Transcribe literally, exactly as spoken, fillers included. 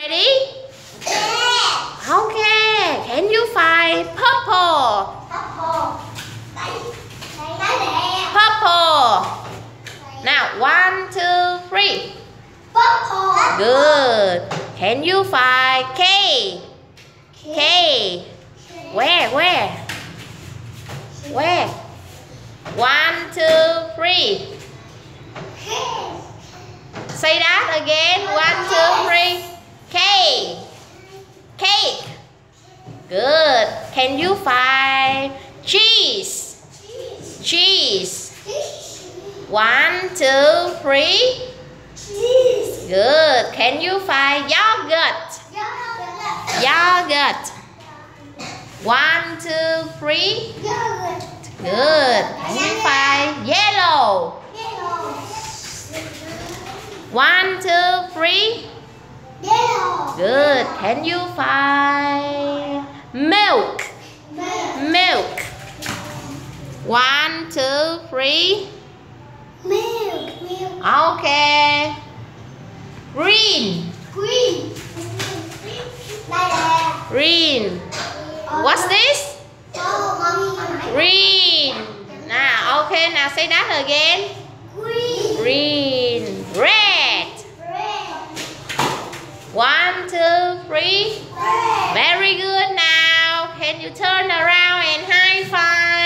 Ready? Okay. Can you find purple? Purple. Now, one, two, three. Good. Can you find K? K. Where? Where? Where? One, two, three. Say that again. One, two, three. K. Cake. Good. Can you find cheese? Cheese. One, two, three. Good. Can you find yogurt? Yogurt. One, two, three. Good. Can you find yellow? One, two, three. Good. Can you find milk? Milk. One, two, three. Okay. Green. Green. Green. What's this? Green. Now, okay. Now say that again. Green. Green. Red. One, two, three. Very good. Now, can you turn around and high five?